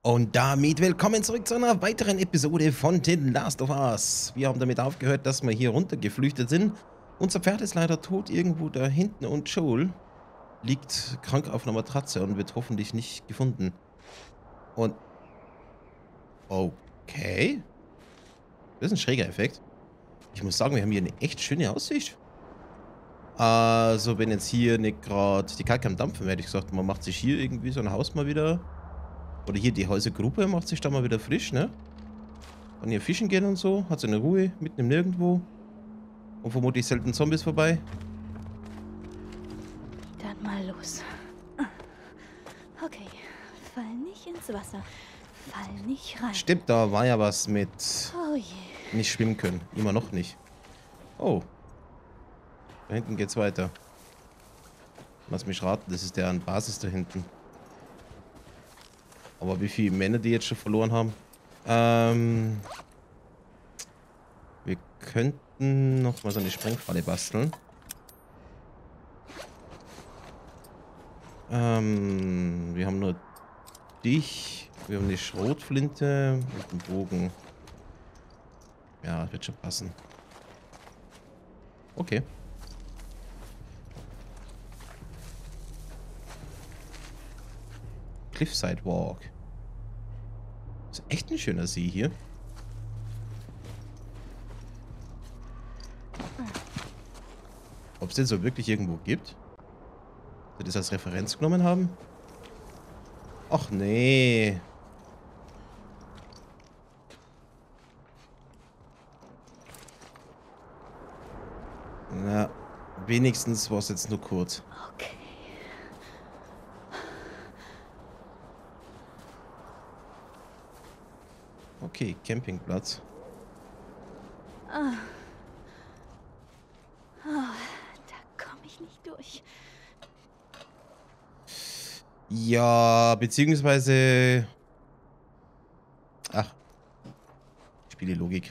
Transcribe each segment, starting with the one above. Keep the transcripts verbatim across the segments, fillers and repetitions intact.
Und damit willkommen zurück zu einer weiteren Episode von The Last of Us. Wir haben damit aufgehört, dass wir hier runter geflüchtet sind. Unser Pferd ist leider tot irgendwo da hinten und Joel liegt krank auf einer Matratze und wird hoffentlich nicht gefunden. Und... Okay. Das ist ein schräger Effekt. Ich muss sagen, wir haben hier eine echt schöne Aussicht. Also wenn jetzt hier nicht gerade die Kacke am Dampfen, hätte ich gesagt, man macht sich hier irgendwie so ein Haus mal wieder... Oder hier die Häusergruppe macht sich da mal wieder frisch, ne? Kann hier fischen gehen und so. Hat seine Ruhe, mitten im Nirgendwo. Und vermutlich selten Zombies vorbei. Dann mal los. Okay, fall nicht ins Wasser. Fall nicht rein. Stimmt, da war ja was mit Oh je. nicht schwimmen können. Immer noch nicht. Oh. Da hinten geht's weiter. Lass mich raten, das ist der an Basis da hinten. Aber wie viele Männer die jetzt schon verloren haben? Ähm, wir könnten noch mal so eine Sprengfalle basteln. Ähm, wir haben nur dich. Wir haben die Schrotflinte und den Bogen. Ja, wird schon passen. Okay. Cliffside Walk. Das ist echt ein schöner See hier. Ob es den so wirklich irgendwo gibt? Sie das als Referenz genommen haben? Ach nee. Na, wenigstens war es jetzt nur kurz. Okay. Okay, Campingplatz. Ah. Oh, da komme ich nicht durch. Ja, beziehungsweise... Ach. Spiele Logik.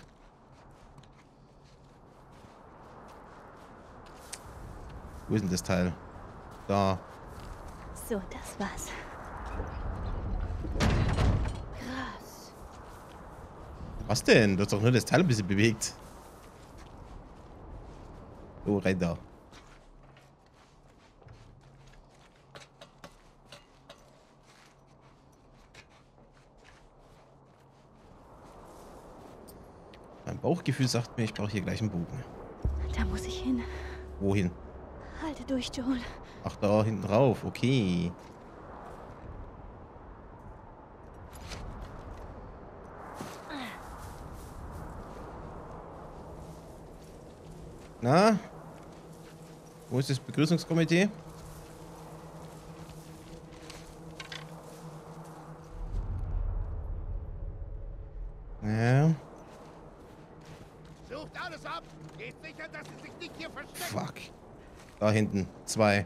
Wo ist denn das Teil? Da. So, das war's. Krass. Was denn? Du hast doch nur das Teil ein bisschen bewegt. So, rein da. Mein Bauchgefühl sagt mir, ich brauche hier gleich einen Bogen. Da muss ich hin. Wohin? Halte durch, Joel. Ach, da hinten drauf. Okay. Na? Wo ist das Begrüßungskomitee? Ja. Sucht alles ab! Geht sicher, dass sie sich nicht hier verstecken! Fuck. Da hinten. Zwei.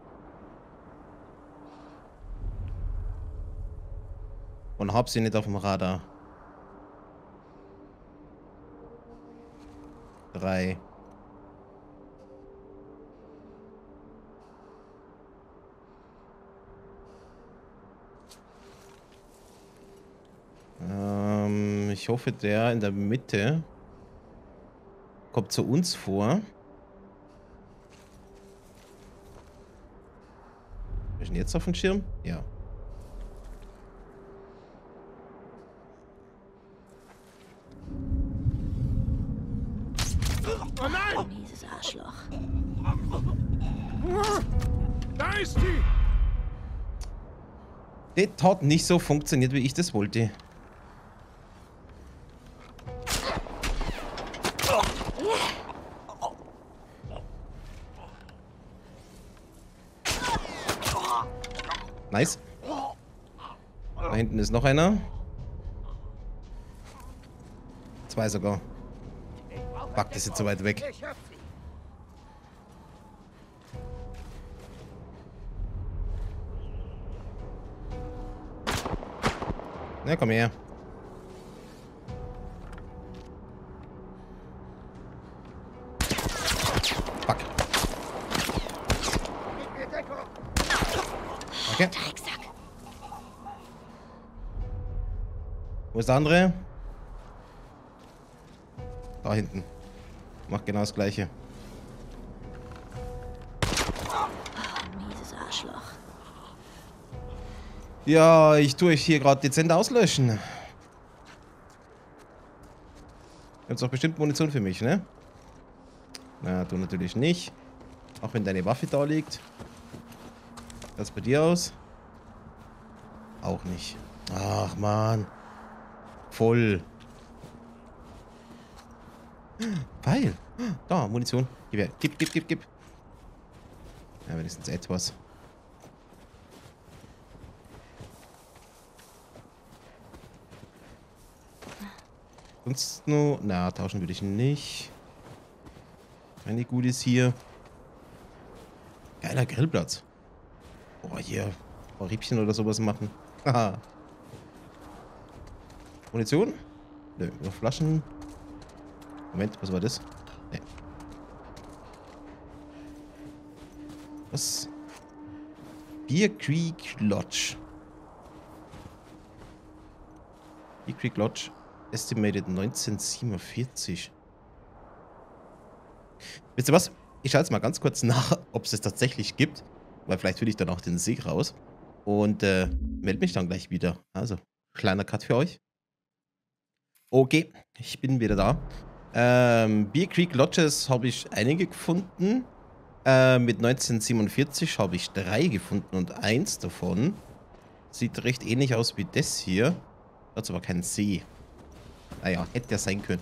Und hab sie nicht auf dem Radar. Drei. Ähm, ich hoffe, der in der Mitte kommt zu uns vor. Ist denn jetzt auf dem Schirm? Ja. Oh nein! Mieses Arschloch. Da ist die! Das hat nicht so funktioniert, wie ich das wollte. Nice. Da hinten ist noch einer. Zwei sogar. Fuck, das ist jetzt so weit weg. Ich hab sie! Na, komm her. Fuck. Gib mir Deckung! Okay. Drecksack. Wo ist der andere? Da hinten. Macht genau das Gleiche. Oh, mieses Arschloch. Ja, ich tue euch hier gerade dezent auslöschen. Ihr habt doch bestimmt Munition für mich, ne? Na, du natürlich nicht. Auch wenn deine Waffe da liegt. Das bei dir aus? Auch nicht. Ach, Mann. Voll. Pfeil. Da, Munition. Gib her. Gib, gib, gib, gib. Ja, wenigstens etwas. Sonst nur... Na, tauschen würde ich nicht. Keine Goodies hier. Geiler Grillplatz. Boah, hier. Ein paar Riebchen oder sowas machen. Haha. Munition? Nö, nur Flaschen. Moment, was war das? Nee. Was? Beer Creek Lodge. Beer Creek Lodge. Estimated neunzehnhundertsiebenundvierzig. Wisst ihr was? Ich schaue jetzt mal ganz kurz nach, ob es es tatsächlich gibt. Weil vielleicht will ich dann auch den Sieg raus. Und äh, melde mich dann gleich wieder. Also, kleiner Cut für euch. Okay, ich bin wieder da. Ähm, Beer Creek Lodges habe ich einige gefunden. Äh, mit neunzehnhundertsiebenundvierzig habe ich drei gefunden und eins davon sieht recht ähnlich aus wie das hier. Hat aber keinen See. Naja, hätte ja sein können.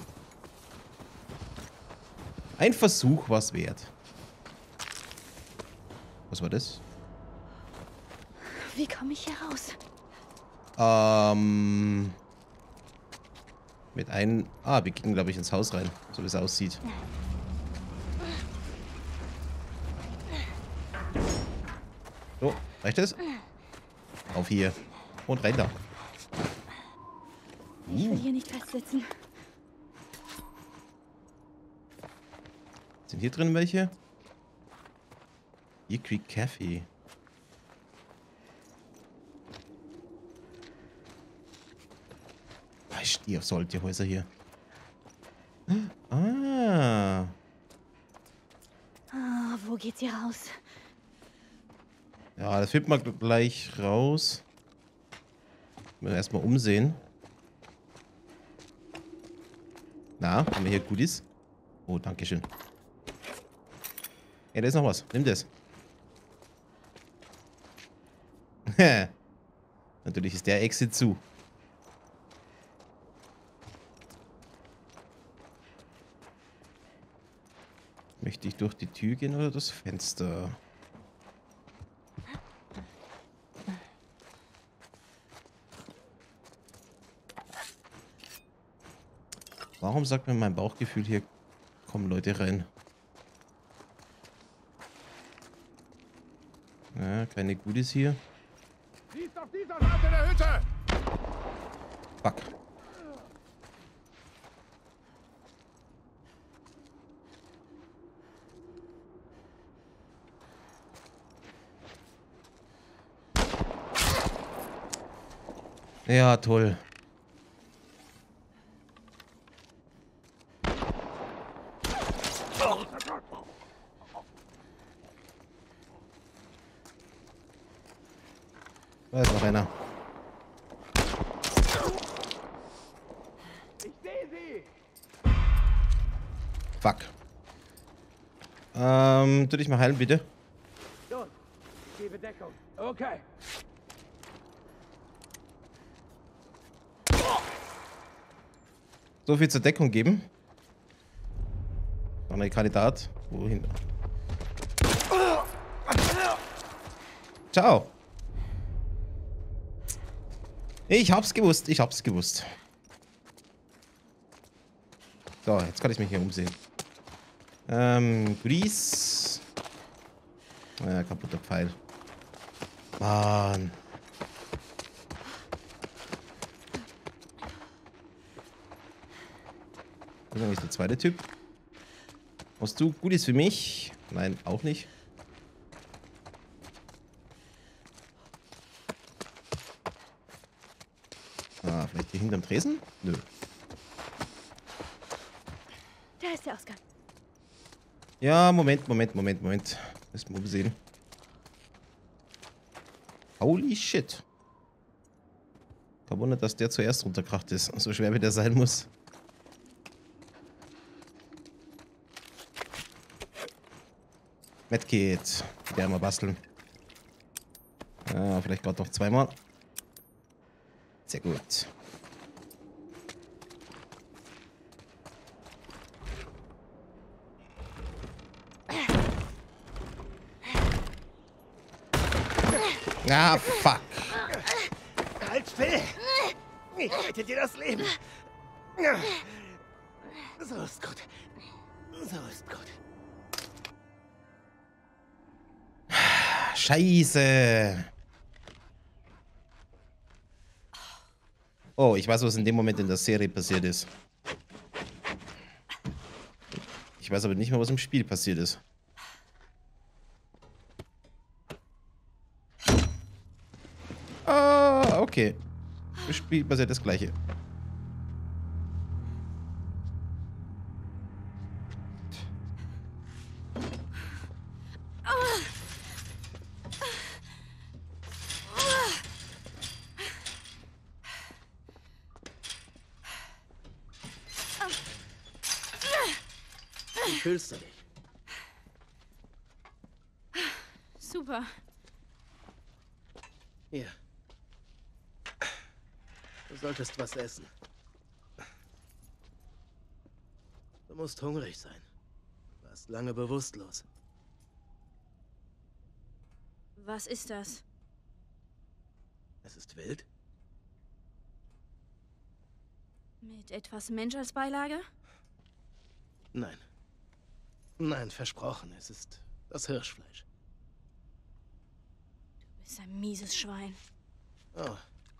Ein Versuch war es wert. Was war das? Wie komme ich hier raus? Ähm... Mit einem... Ah, wir gehen, glaube ich, ins Haus rein. So wie es aussieht. So, reicht das? Auf hier. Und rein da. Ich will hier nicht festsitzen. Sind hier drin welche? Beer Creek Café. Ah, ich stehe auf solche Häuser hier. Ah. Ah, wo geht's hier raus? Ja, das findet man gleich raus. Müssen wir erstmal umsehen. Na, haben wir hier Goodies? Oh, danke schön. Ja, da ist noch was. Nimm das. Natürlich ist der Exit zu. Möchte ich durch die Tür gehen oder das Fenster? Warum sagt mir mein Bauchgefühl, hier kommen Leute rein? Ja, keine Goodies hier. Sie ist auf dieser Seite der Hütte! Fuck. Ja, toll. Da ist noch einer. Ich sehe sie! Fuck. Ähm, tu dich mal heilen, bitte. Los, ich gebe Deckung. Okay. So viel zur Deckung geben. Noch ein Kandidat. Wohin? Ciao. Ich hab's gewusst, ich hab's gewusst. So, jetzt kann ich mich hier umsehen. Ähm, Grease. Ja, kaputter Pfeil. Mann. Das ist eigentlich der zweite Typ. Hast du Goodies für mich? Nein, auch nicht. Ah, vielleicht Hier hinterm Tresen? Nö. Da ist der Ausgang. Ja, Moment, Moment, Moment, Moment. Müssen wir sehen. Holy shit. Kein Wunder, dass der zuerst runterkracht ist. So schwer wie der sein muss. Medkit. Der mal basteln. Ah, vielleicht gerade noch zweimal. Sehr gut. Ah, fuck. Halt still! Ich rette dir das Leben. So ist gut. So ist gut. Scheiße. Oh, ich weiß, was in dem Moment in der Serie passiert ist. Ich weiß aber nicht mehr, was im Spiel passiert ist. Ah, okay. Im Spiel passiert das Gleiche. Wie fühlst du dich? Super. Hier. Du solltest was essen. Du musst hungrig sein. Du warst lange bewusstlos. Was ist das? Es ist wild? Mit etwas Mensch als Beilage? Nein. Nein, versprochen. Es ist das Hirschfleisch. Du bist ein mieses Schwein. Oh.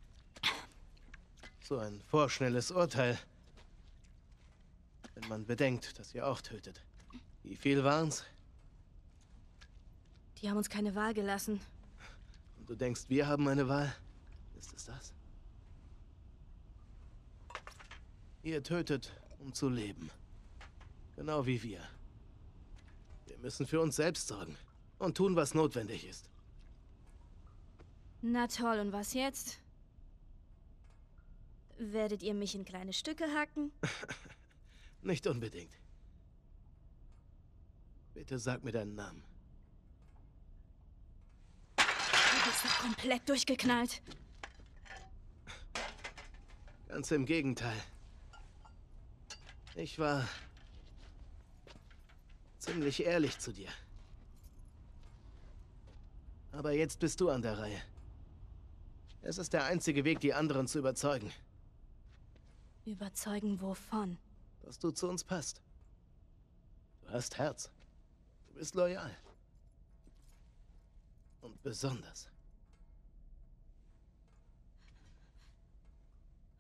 So ein vorschnelles Urteil. Wenn man bedenkt, dass ihr auch tötet. Wie viel waren's? Die haben uns keine Wahl gelassen. Und du denkst, wir haben eine Wahl? Ist es das? Ihr tötet, um zu leben. Genau wie wir. Wir müssen für uns selbst sorgen und tun, was notwendig ist. Na toll, und was jetzt? Werdet ihr mich in kleine Stücke hacken? Nicht unbedingt. Bitte sag mir deinen Namen. Du bist doch komplett durchgeknallt. Ganz im Gegenteil. Ich war ziemlich ehrlich zu dir. Aber jetzt bist du an der Reihe. Es ist der einzige Weg, die anderen zu überzeugen. Überzeugen wovon? Dass du zu uns passt. Du hast Herz. Du bist loyal. Und besonders. Oh.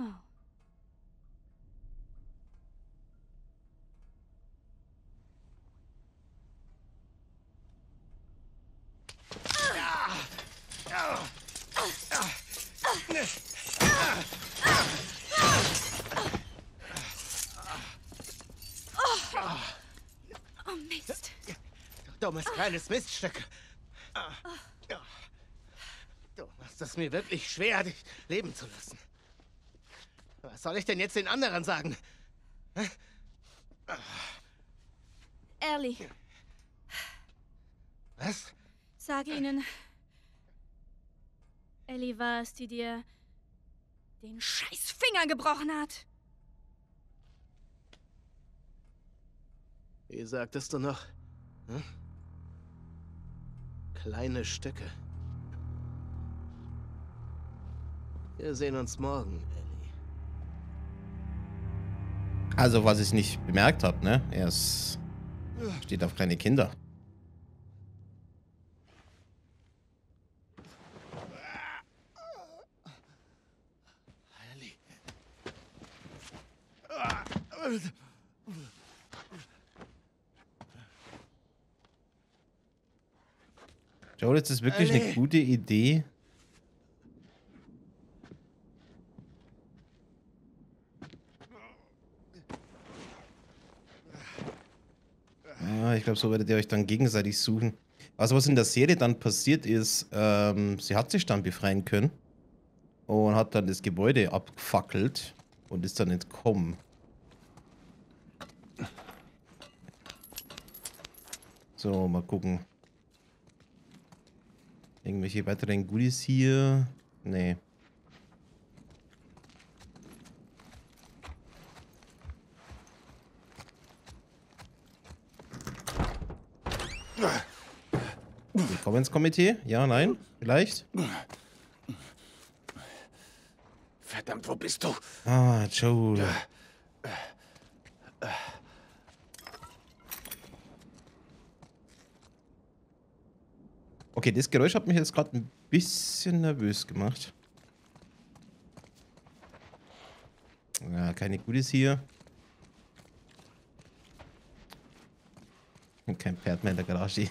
Oh, Mist. Du dummes kleines Miststück. Du machst es mir wirklich schwer, dich leben zu lassen. Was soll ich denn jetzt den anderen sagen? Ellie, Was? sag ihnen. Ellie war es, die dir den scheiß Finger gebrochen hat. Wie sagtest du noch? Hm? Kleine Stücke. Wir sehen uns morgen, Ellie. Also, was ich nicht bemerkt habe, ne? Er ist, steht auf kleine Kinder. Ellie. Joel, das ist wirklich eine Ellie. gute Idee, ich glaube, so werdet ihr euch dann gegenseitig suchen. Also was in der Serie dann passiert ist, ähm, sie hat sich dann befreien können und hat dann das Gebäude abgefackelt und ist dann entkommen. So, mal gucken. Irgendwelche weiteren Goodies hier? Nee. Willkommenskomitee? Ja, nein? Vielleicht? Verdammt, wo bist du? Ah, Joel. Okay, das Geräusch hat mich jetzt gerade ein bisschen nervös gemacht. Ja, keine Goodies hier. Und kein Pferd mehr in der Garage.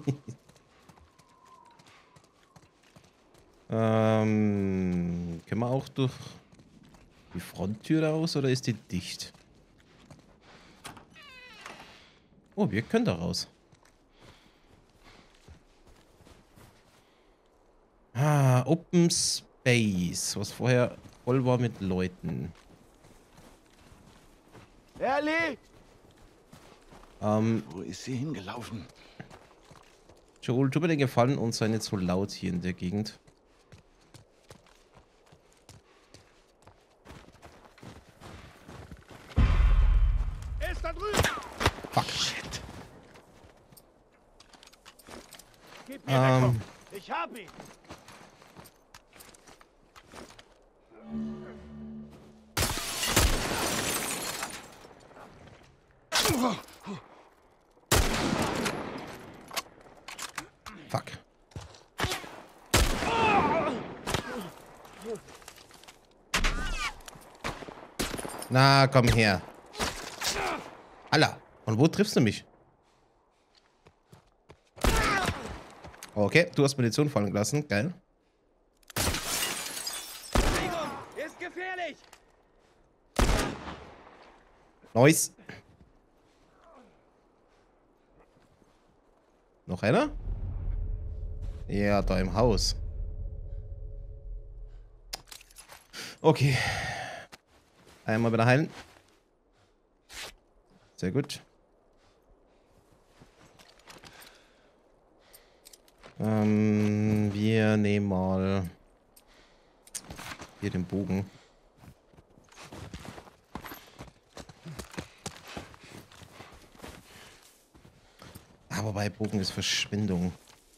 ähm, können wir auch durch die Fronttür raus oder ist die dicht? Oh, wir können da raus. Ah, Open Space, was vorher voll war mit Leuten. Ellie! Ähm, Wo ist sie hingelaufen? Joel, tut mir den Gefallen und sei nicht so laut hier in der Gegend. Er ist da drüben! Fuck. Shit. Gib mir Ähm, Deckung. Ich hab ihn! fuck. Na, komm her. Alla, und wo triffst du mich? Okay, du hast Munition fallen gelassen. Geil. Ist gefährlich! Nice. Noch einer? Ja, da im Haus. Okay. Einmal wieder heilen. Sehr gut. Ähm, wir nehmen mal hier den Bogen. Ah, wobei Bogen ist Verschwendung.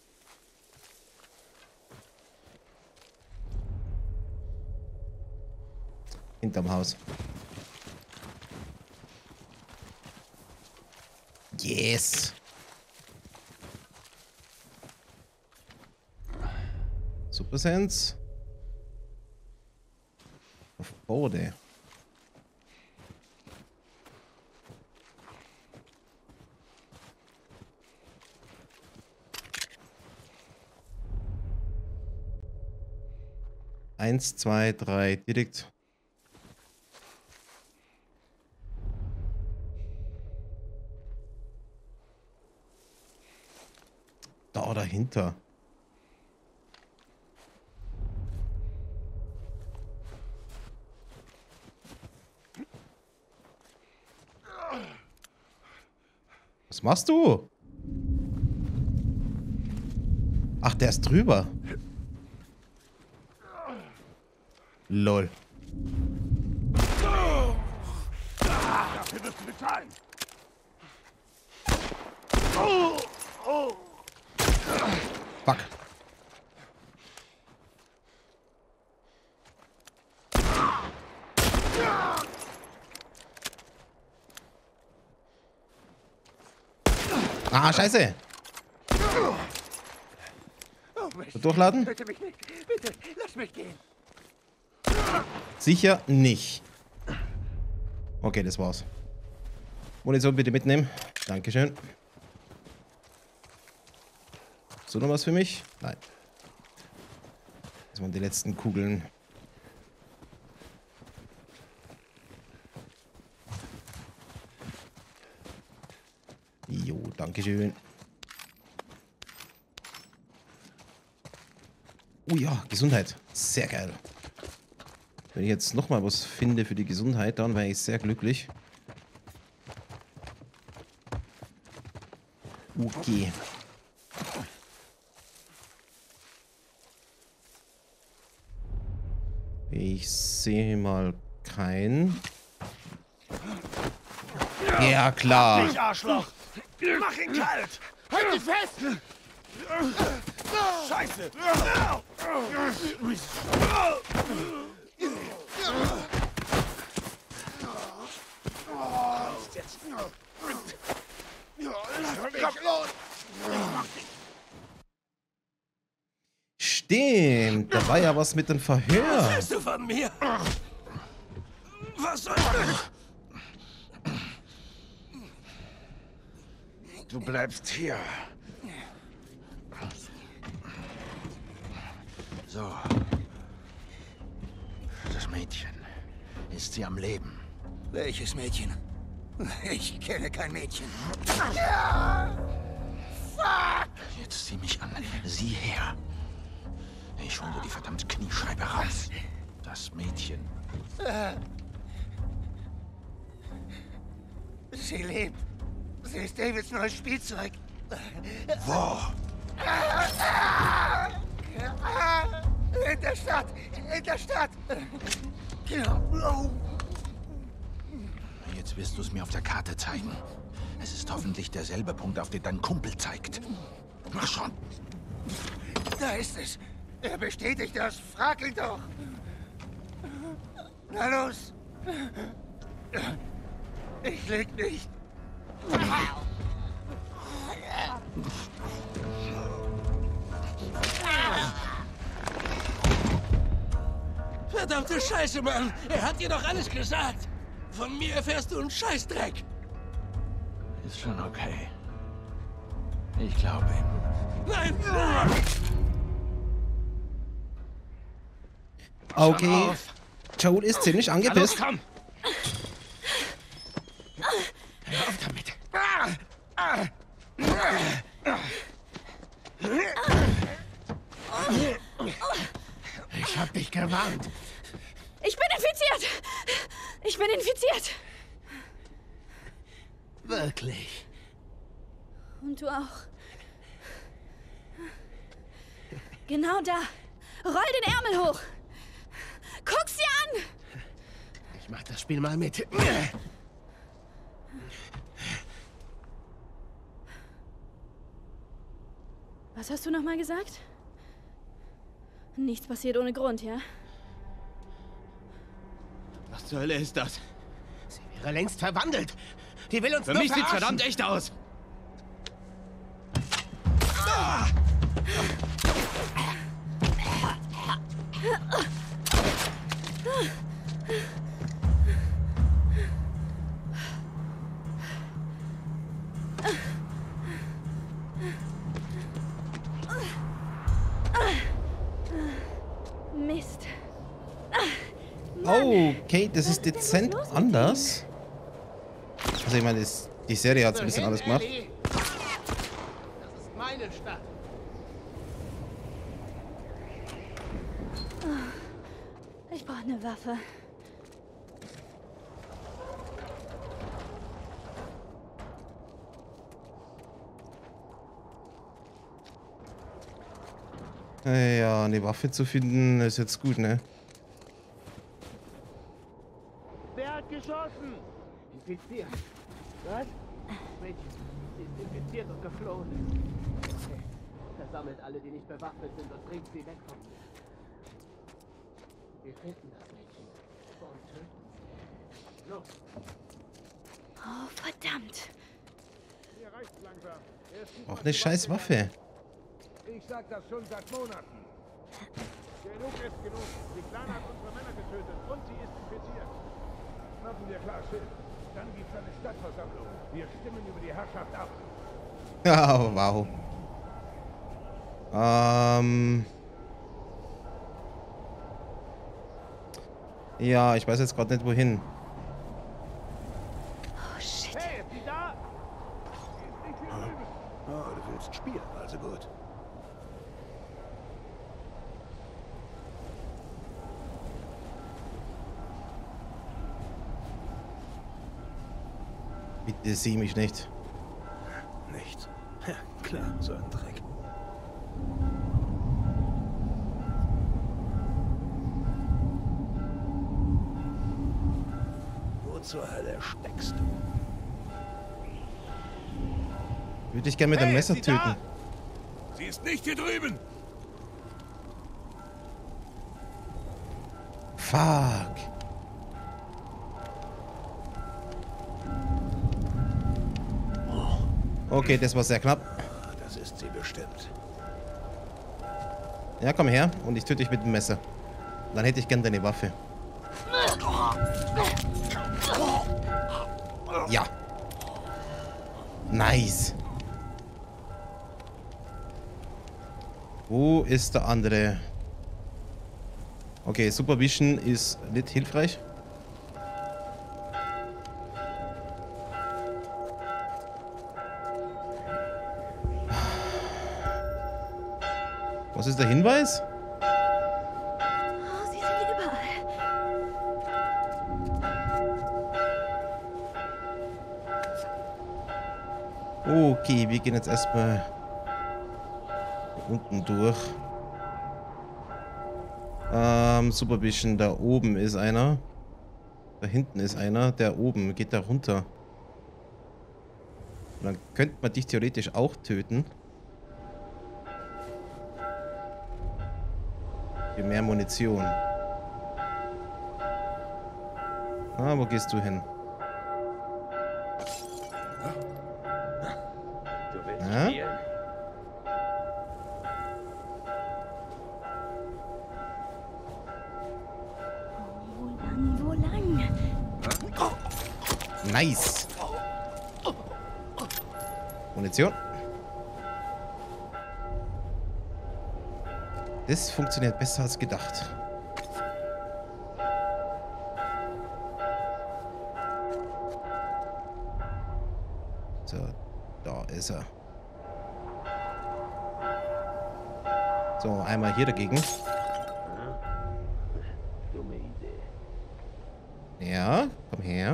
Hinterm Haus. Yes. Super Sense. Auf Bode. Eins, zwei, drei, direkt. Da dahinter. Was machst du? Ach, der ist drüber. Lol. Dafür wirst du bezahlen! Fuck. Ah, scheiße. Oh, Mist. Durchladen? Töte mich nicht! Bitte, lass mich gehen! Sicher nicht. Okay, das war's. Munition bitte mitnehmen. Dankeschön. Hast du noch was für mich? Nein. Das waren die letzten Kugeln. Jo, dankeschön. Oh ja, Gesundheit. Sehr geil. Wenn ich jetzt nochmal was finde für die Gesundheit, dann wäre ich sehr glücklich. Okay. Ich sehe mal keinen. Ja, klar. Ich Arschloch! Mach ihn kalt! Halt ihn fest! Scheiße! Stimmt, da war ja was mit dem Verhör. Was willst du von mir? Was soll das? Du bleibst hier. So. Das Mädchen. Ist sie am Leben? Welches Mädchen? Ich kenne kein Mädchen. Jetzt sieh mich an. Sieh her. Ich hole dir die verdammte Kniescheibe raus. Das Mädchen. Sie lebt. Sie ist Davids neues Spielzeug. Wo? In der Stadt. In der Stadt. Jetzt wirst du es mir auf der Karte zeigen. Es ist hoffentlich derselbe Punkt, auf den dein Kumpel zeigt. Mach schon. Da ist es. Er bestätigt das. Frag ihn doch. Na los. Ich leg nicht. Verdammte Scheiße, Mann! Er hat dir doch alles gesagt! Von mir erfährst du einen Scheißdreck! Ist schon okay. Ich glaube ihm. Nein! Okay. Joel ist ziemlich angepisst. Komm! Hör auf damit! Ich hab dich gewarnt. Ich bin infiziert! Ich bin infiziert! Wirklich? Und du auch. Genau da. Roll den Ärmel hoch. Guck sie an! Ich mach das Spiel mal mit. Was hast du nochmal gesagt? Nichts passiert ohne Grund, ja? Was zur Hölle ist das? Sie wäre längst verwandelt. Die will uns Für nur mich sieht's verarschen. verdammt echt aus. Mist. Oh, okay, das ist dezent anders. Also ich meine, das, die Serie hat ein bisschen anders gemacht. Ellie. Das ist meine Stadt. Ich brauche eine Waffe. Ja, eine Waffe zu finden ist jetzt gut, ne? Wer hat geschossen? Infiziert. Was? Mädchen, sie ist infiziert und geflohen. Okay. Versammelt alle, die nicht bewaffnet sind und bringt sie weg von mir. Wir finden das Mädchen und töten sie. Los. Oh, verdammt. Mir reicht's langsam. Er ist Auch eine scheiß Waffe. Ich sag das schon seit Monaten. Genug ist genug. Die Clan hat unsere Männer getötet und sie ist infiziert. Machen wir klar Schild. Dann gibt's eine Stadtversammlung. Wir stimmen über die Herrschaft ab. Ja, wow. Ähm. Ja, ich weiß jetzt gerade nicht wohin. Oh, shit. Hey, ist sie da? Oh, du willst spielen, also gut. Bitte sieh mich nicht. Nichts. Ja, klar, so ein Dreck. Wo zur Hölle steckst du? Würde ich gerne mit dem Hey, Messer sie töten. da? Sie ist nicht hier drüben. Fuck. Okay, das war sehr knapp. Das ist sie bestimmt. Ja, komm her und ich töte dich mit dem Messer. Dann hätte ich gern deine Waffe. Ja. Nice. Wo ist der andere? Okay, Supervision ist nicht hilfreich. Was ist der Hinweis? Oh, sie sind überall. Okay, wir gehen jetzt erstmal unten durch. Ähm, Supervision, da oben ist einer. Da hinten ist einer. Der oben geht da runter. Und dann könnte man dich theoretisch auch töten. Für mehr Munition. Ah, wo gehst du hin? Du willst Ja? spielen? Wo lang, wo lang? Nice. Munition. Das funktioniert besser als gedacht. So, da ist er. So, einmal hier dagegen. Dumme Idee. Ja, komm her.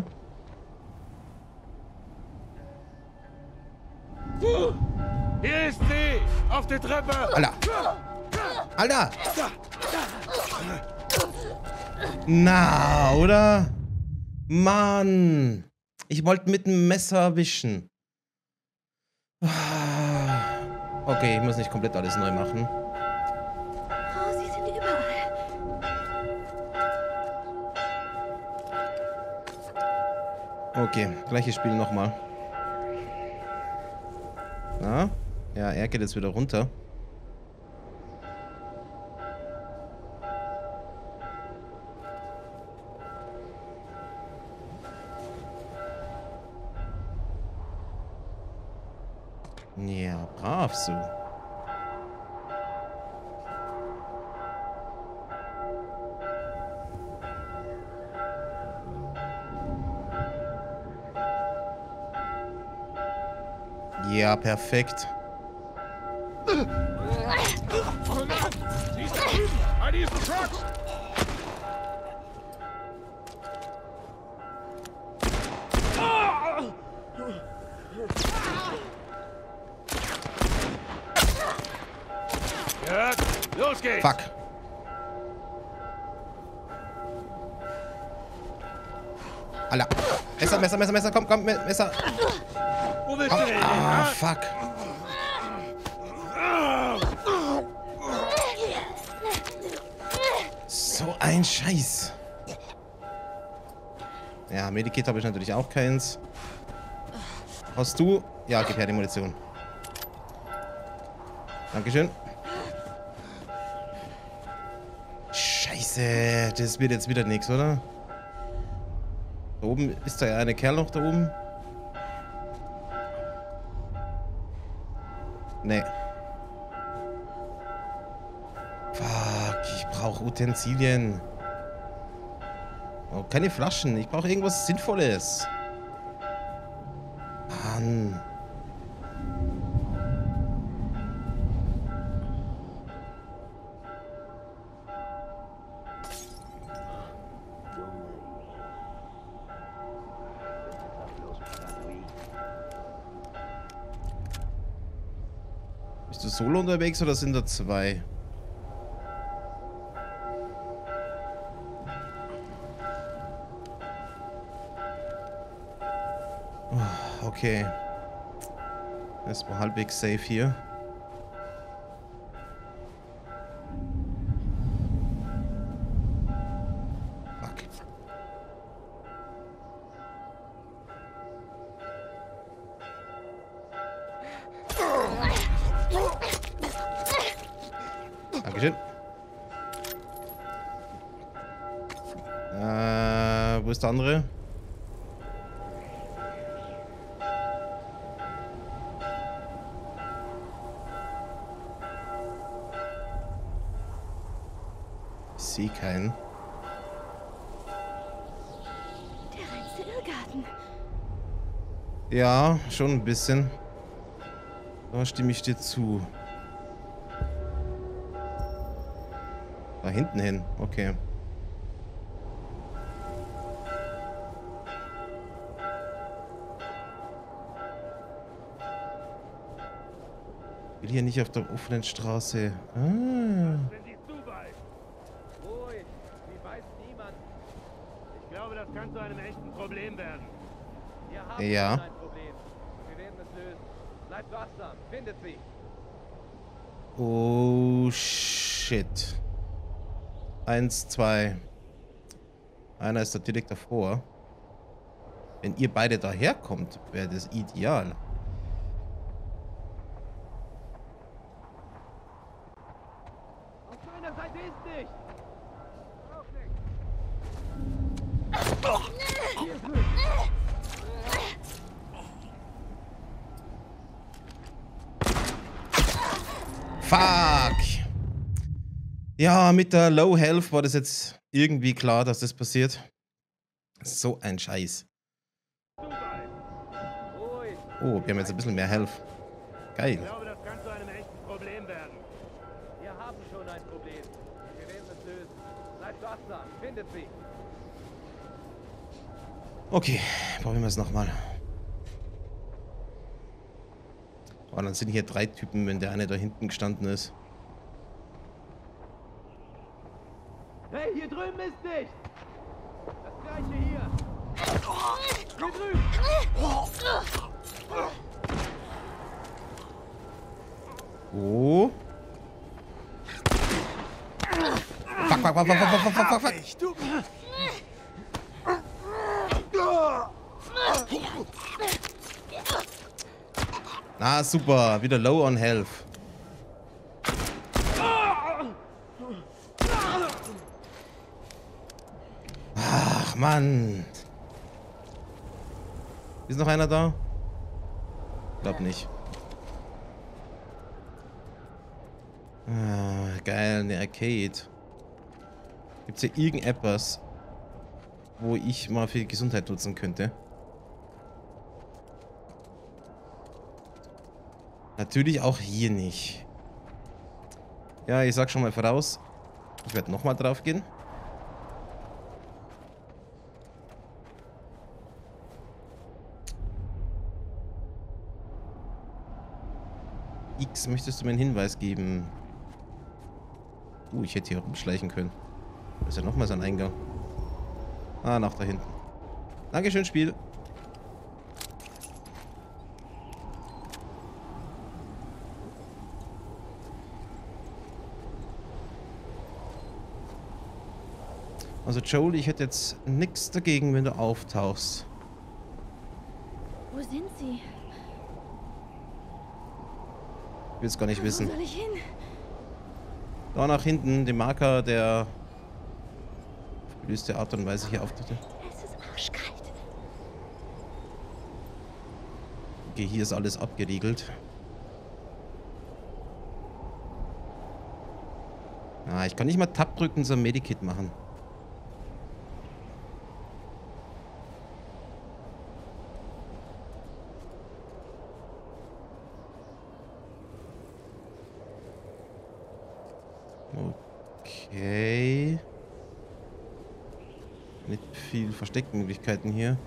Hier ist sie! Auf der Treppe! Alter! Alter! Na, oder? Mann! Ich wollte mit dem Messer erwischen. Okay, ich muss nicht komplett alles neu machen. Oh, sie sind überall. Okay, gleiches Spiel nochmal. Na? Ja, er geht jetzt wieder runter. Ja, brav so. Ja, perfekt. Sie ist da drüben! Bei diesen Trucks! Ja, los geht's! Fuck. Alter. Messer, Messer, Messer, Messer, komm, komm, Me- Messer. Wo willst Komm. du denn? Ah, Ah, fuck. So ein Scheiß. Ja, Medikit habe ich natürlich auch keins. Hast du? Ja, gib her die Munition. Dankeschön. Scheiße, das wird jetzt wieder nichts, oder? Da oben ist da ja eine Kerl noch da oben. Nee. Fuck, ich brauche Utensilien. Oh, keine Flaschen. Ich brauche irgendwas Sinnvolles. Mann. Bist du solo unterwegs oder sind da zwei? Oh, okay. Erstmal halbwegs safe hier. Fuck. Dankeschön. Äh, wo ist der andere? Ich sehe keinen. Der reinste Irrgarten. Ja, schon ein bisschen. Da stimme ich dir zu. Da hinten hin, okay. Ich will hier nicht auf der offenen Straße. Ah. Wenn sie zu weit. Ruhig, wie weiß niemand. Ich glaube, das kann zu einem echten Problem werden. Wir haben Ja. schon ein Problem. Wir werden es lösen. Bleibt wachsam, findet sie. Oh shit. Eins, zwei. Einer ist da direkt davor. Wenn ihr beide daherkommt, wäre das ideal. Auf meiner Seite ist nicht. Auch nicht. Fuck! Ja, mit der Low Health war das jetzt irgendwie klar, dass das passiert. So ein Scheiß. Zu weit. Ruhig. Oh, wir haben jetzt ein bisschen mehr Health. Geil. Ich glaube, das kann zu einem echten Problem werden. Wir haben schon ein Problem. Wir werden es lösen. Bleibt wachsam, findet sie. Okay, probieren wir es nochmal. Oh, dann sind hier drei Typen, wenn der eine da hinten gestanden ist. Hey, hier drüben ist nicht. Das gleiche hier. Hier drüben. Oh. Fuck, fuck, fuck, fuck, fuck, fuck, fuck, fuck, fuck. Ich, du. Na, super. Wieder low on health. Ach, Mann. Ist noch einer da? Glaub nicht. Ah, geil, eine Arcade. Gibt's hier irgendetwas, wo ich mal für die Gesundheit nutzen könnte? Natürlich auch hier nicht. Ja, ich sag schon mal voraus. Ich werde nochmal drauf gehen. X, möchtest du mir einen Hinweis geben? Uh, ich hätte hier rumschleichen können. Da ist ja nochmal so ein Eingang. Ah, nach da hinten. Dankeschön, Spiel. Also Joel, ich hätte jetzt nichts dagegen, wenn du auftauchst. Wo sind sie? Ich will es gar nicht Wo wissen. soll ich hin? Da nach hinten, den Marker, der auf gelöste Art und Weise hier auftauchte. Es ist arschkalt. Okay, hier ist alles abgeriegelt. Ah, ich kann nicht mal Tab drücken, so ein Medikit machen. Okay. Nicht viel Versteckmöglichkeiten hier.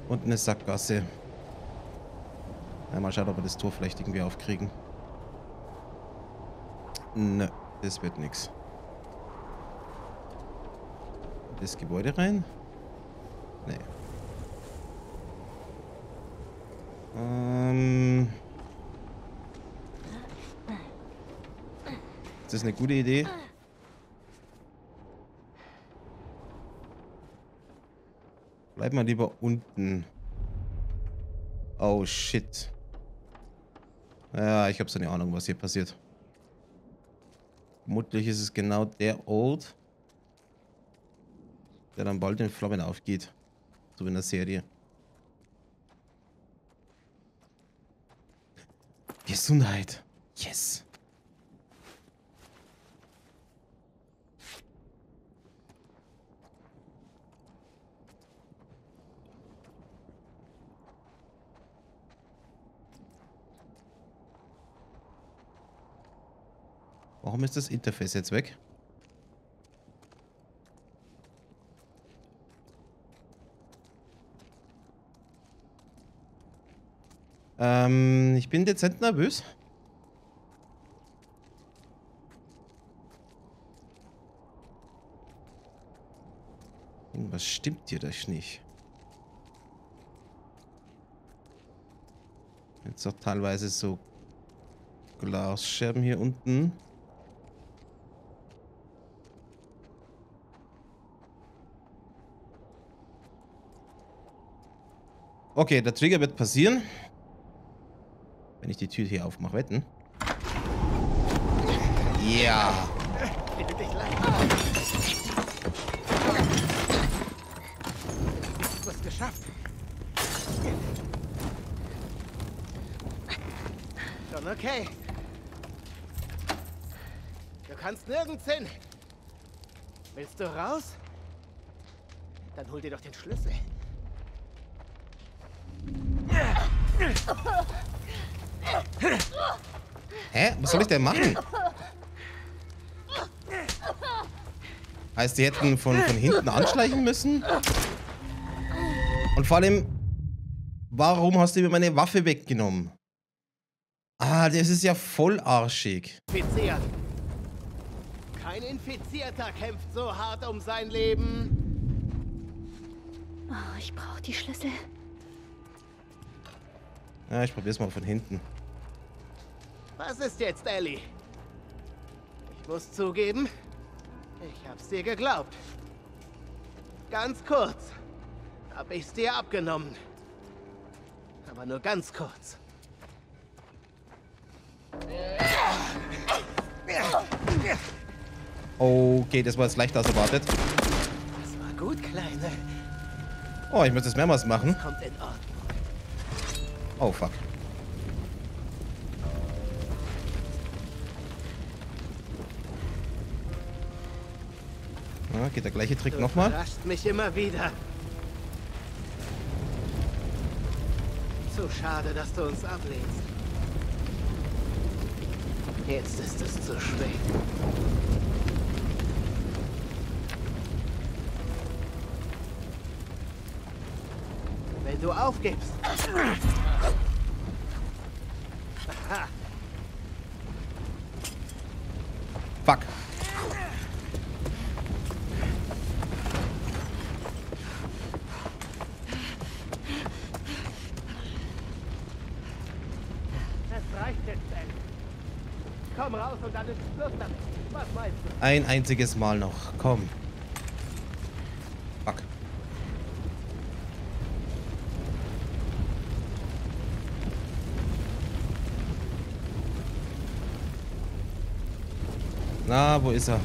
Und eine Sackgasse. Ja, mal schauen, ob wir das Tor vielleicht irgendwie aufkriegen. Nö, das wird nix. Das Gebäude rein? Nee. Ähm. Ist das eine gute Idee? Bleib mal lieber unten. Oh shit. Ja, ich habe so eine Ahnung, was hier passiert. Vermutlich ist es genau der Ort, der dann bald in Flammen aufgeht. So wie in der Serie. Gesundheit. Yes. Warum ist das Interface jetzt weg? Ähm, ich bin dezent nervös. Irgendwas stimmt hier doch nicht. Jetzt auch teilweise so Glasscherben hier unten. Okay, der Trigger wird passieren. Wenn ich die Tür hier aufmache, wetten. Ja. Du hast geschafft. Schon okay. Du kannst nirgends hin. Willst du raus? Dann hol dir doch den Schlüssel. Hä? Was soll ich denn machen? Heißt, die hätten von, von hinten anschleichen müssen? Und vor allem, warum hast du mir meine Waffe weggenommen? Ah, das ist ja voll arschig. Infiziert. Kein Infizierter kämpft so hart um sein Leben. Oh, ich brauche die Schlüssel. Ja, ich probier's mal von hinten. Was ist jetzt, Ellie? Ich muss zugeben, ich hab's dir geglaubt. Ganz kurz hab ich's dir abgenommen. Aber nur ganz kurz. Okay, das war jetzt leichter als erwartet. Das war gut, Kleine. Oh, ich muss das mehrmals machen. Kommt in Ordnung. Oh, fuck. Ja, geht der gleiche Trick Du nochmal. überrascht mich immer wieder. Zu schade, dass du uns ablehnst. Jetzt ist es zu spät. Wenn du aufgibst. Aha. Fuck. Es reicht jetzt, Ben. Komm raus und dann ist Schluss damit. Was meinst du? Ein einziges Mal noch. Komm. Fuck. Na, wo ist er?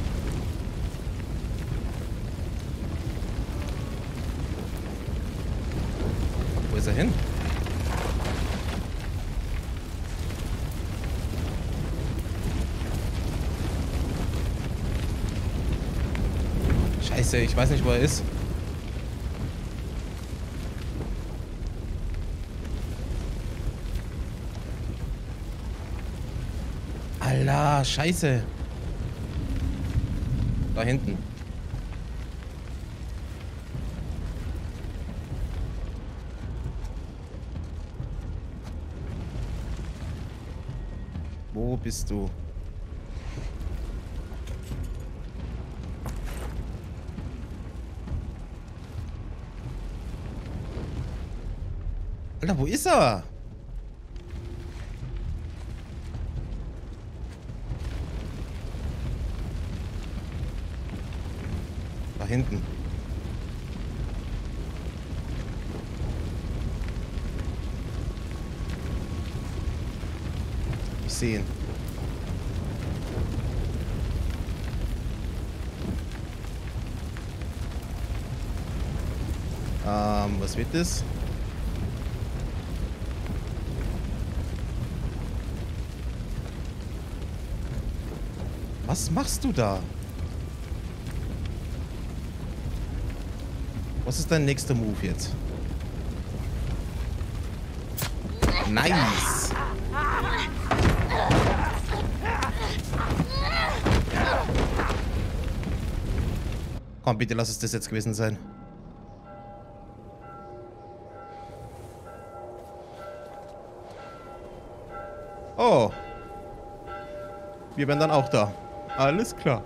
Wo ist er hin? Scheiße, ich weiß nicht, wo er ist. Allah, scheiße. Da hinten. Wo bist du? Alter, wo ist er? Da hinten. Ich sehe ihn. Ähm, was wird das? Was machst du da? Was ist dein nächster Move jetzt? Nice! Komm, bitte lass es das jetzt gewesen sein. Oh. Wir wären dann auch da. Alles klar.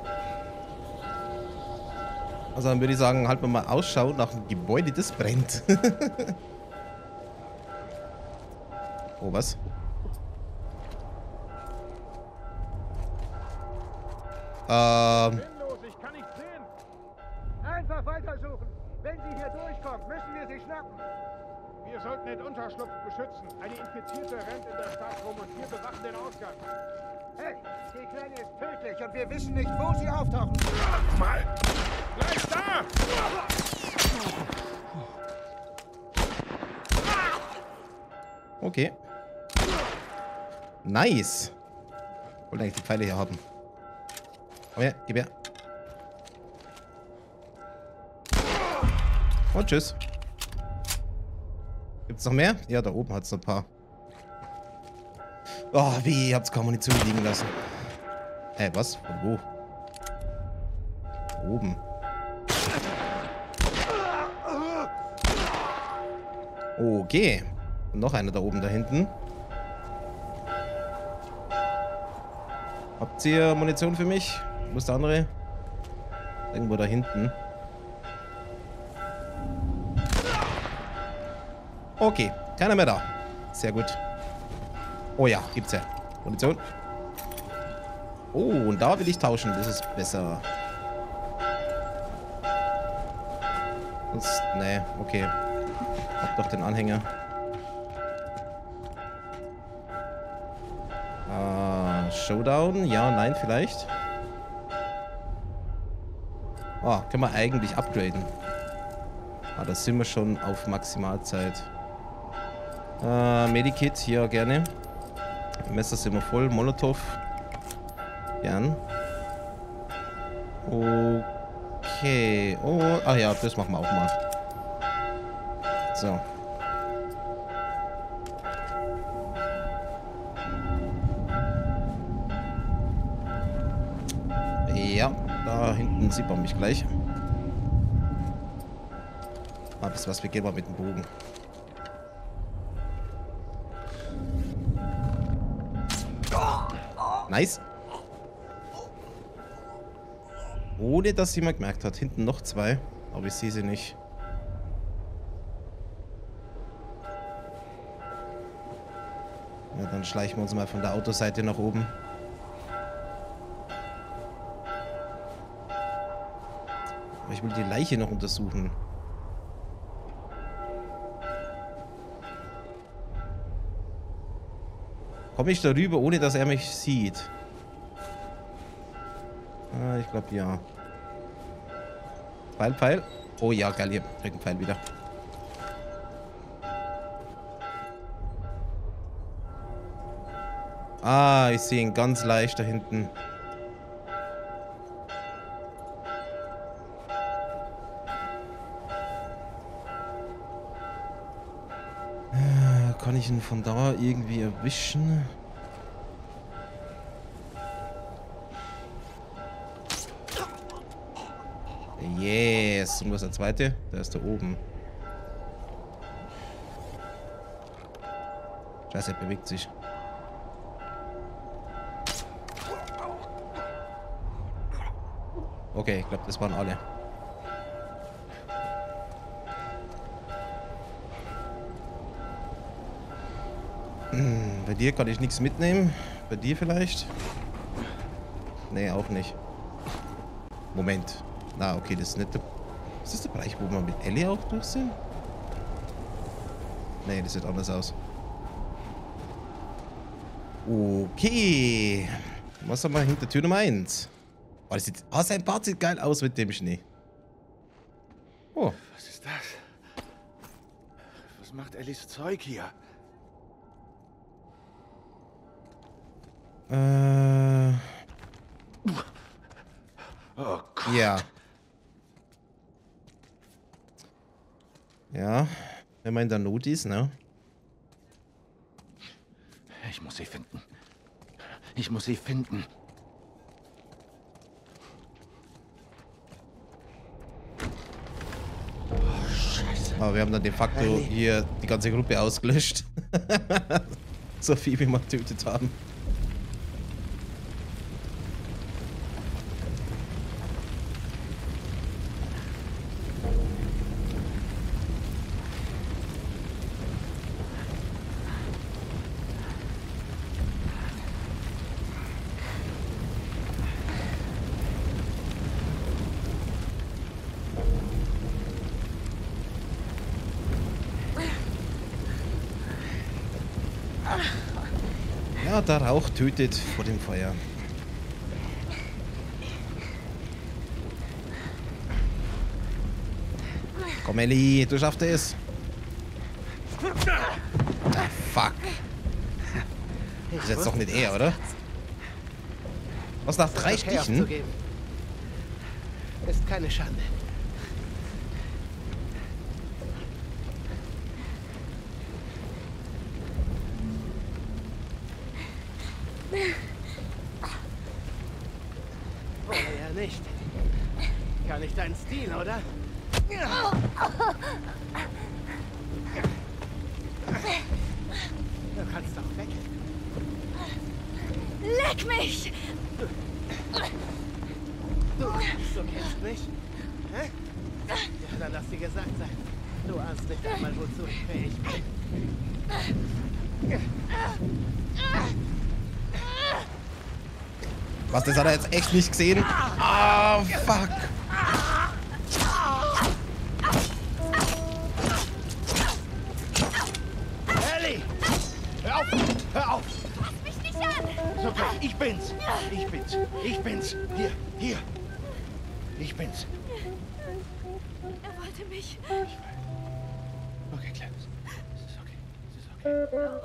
Also dann würde ich sagen, halten wir mal Ausschau nach einem Gebäude, das brennt. Oh, was? Ähm. Sinnlos, ich kann nichts sehen. Einfach weitersuchen. Wenn sie hier durchkommt, müssen wir sie schnappen. Wir sollten den Unterschlupf beschützen. Eine Infizierte rennt in der Stadt rum und wir bewachen den Ausgang. Hey, die Kleine ist tödlich und wir wissen nicht, wo sie auftauchen. Mal! Gleich da! Okay. Nice. Ich wollte eigentlich die Pfeile hier haben. Komm her, gib her. Und tschüss. Gibt's noch mehr? Ja, da oben hat's noch ein paar. Oh, wie? Ihr habt's kaum Munition liegen lassen. Äh, was? Von wo? Oben. Okay. Und noch einer da oben, da hinten. Habt ihr Munition für mich? Wo ist der andere? Irgendwo da hinten. Okay, keiner mehr da. Sehr gut. Oh ja, gibt's ja. Munition. Oh, und da will ich tauschen. Das ist besser. Das, nee, okay. Hab doch den Anhänger. Ah, Showdown? Ja, nein, vielleicht. Ah, können wir eigentlich upgraden. Ah, da sind wir schon auf Maximalzeit. Äh, Medikit, hier gerne. Messer sind wir voll. Molotov. Gern. Okay. Oh, ah ja, das machen wir auch mal. So. Ja, da hinten sieht man mich gleich. Ah, bis was, wir gehen mal mit dem Bogen. Nice. Ohne, dass jemand gemerkt hat. Hinten noch zwei. Aber ich sehe sie nicht. Ja, dann schleichen wir uns mal von der Autoseite nach oben. Aber ich will die Leiche noch untersuchen. Komme ich darüber, ohne dass er mich sieht? Ah, ich glaube ja. Pfeil, Pfeil. Oh ja, geil, hier. Krieg einen Pfeil wieder. Ah, ich sehe ihn ganz leicht da hinten. Kann ich ihn von da irgendwie erwischen? Yes. Und was ist der zweite? Der ist da oben. Scheiße, er bewegt sich. Okay, ich glaube, das waren alle. Hm, bei dir kann ich nichts mitnehmen. Bei dir vielleicht? Nee, auch nicht. Moment. Na, okay, das ist nicht der... Ist das der Bereich, wo wir mit Ellie auch durch sind? Nee, das sieht anders aus. Okay. Was haben wir hinter Tür Nummer eins? Oh, das sieht... Oh, sein Bart sieht geil aus mit dem Schnee. Oh. Was ist das? Was macht Ellis Zeug hier? Äh... Oh Gott. Ja. Ja. Wenn man in der Not ist, ne? Ich muss sie finden. Ich muss sie finden. Oh, Scheiße. Aber wir haben dann de facto Ellie. hier die ganze Gruppe ausgelöscht. So viel, wie wir getötet haben. Ja, der Rauch tötet vor dem Feuer. Komm, Ellie, du schaffst es. Ah, fuck. Das ist jetzt doch nicht er, oder? Was, nach drei Okay, Stichen? aufzugeben. Ist keine Schande. Wohl ja nicht. Gar nicht dein Stil, oder? Du kannst doch weg. Leck mich! Du, du kennst mich? Hä? Ja, dann lass dir gesagt sein. Du ahnst nicht einmal, wozu ich fähig bin. Was, das hat er jetzt echt nicht gesehen? Ah, fuck. Ellie! Hör auf! Hör auf! Fass mich nicht an! Ist okay, ich bin's! Ich bin's! Ich bin's! Hier, hier! Ich bin's! Er wollte mich. Okay, Clarence. Es ist okay. Es ist okay. Es ist okay.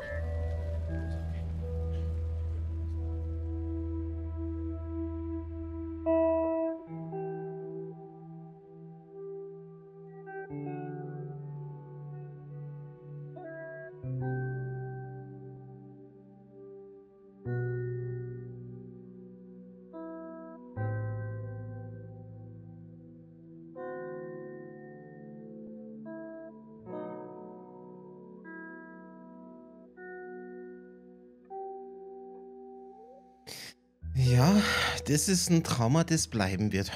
Ja, das ist ein Trauma, das bleiben wird.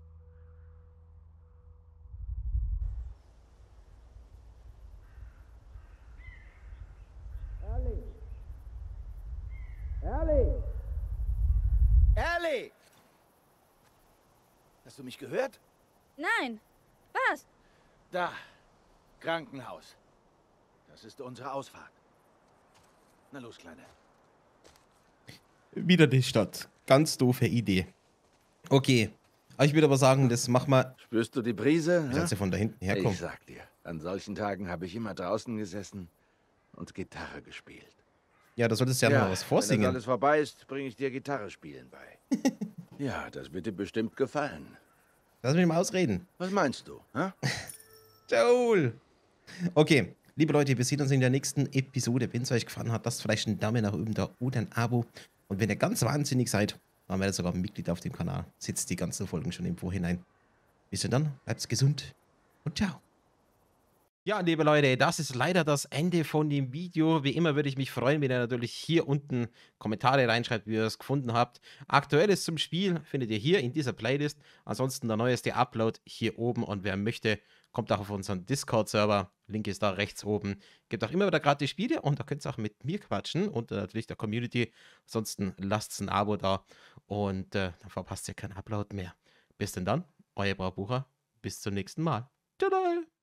Ellie! Ellie! Hast du mich gehört? Nein. Was? Da. Krankenhaus. Das ist unsere Ausfahrt. Na los, Kleine. Wieder die Stadt. Ganz doofe Idee. Okay. Aber ich würde aber sagen, das machen wir... Spürst du die Brise? Wie soll sie von da hinten herkommen? Ich sag dir, an solchen Tagen habe ich immer draußen gesessen und Gitarre gespielt. Ja, da solltest du ja, mal was Wenn das vorsingen. alles vorbei ist, bringe ich dir Gitarre spielen bei. Ja, das wird dir bestimmt gefallen. Lass mich mal ausreden. Was meinst du? Hä? Joel! Okay, liebe Leute, wir sehen uns in der nächsten Episode. Wenn es euch gefallen hat, lasst vielleicht einen Daumen nach oben da oder ein Abo. Und wenn ihr ganz wahnsinnig seid, dann werdet ihr sogar ein Mitglied auf dem Kanal. Setzt die ganzen Folgen schon im Vorhinein. Bis dann, bleibt gesund und ciao. Ja, liebe Leute, das ist leider das Ende von dem Video. Wie immer würde ich mich freuen, wenn ihr natürlich hier unten Kommentare reinschreibt, wie ihr es gefunden habt. Aktuelles zum Spiel findet ihr hier in dieser Playlist. Ansonsten der neueste Upload hier oben. Und wer möchte, kommt auch auf unseren Discord-Server. Link ist da rechts oben. Gibt auch immer wieder gratis Spiele und da könnt ihr auch mit mir quatschen und äh, natürlich der Community. Ansonsten lasst ein Abo da und äh, dann verpasst ihr keinen Upload mehr. Bis denn dann, euer Braubucher. Bis zum nächsten Mal. Tada!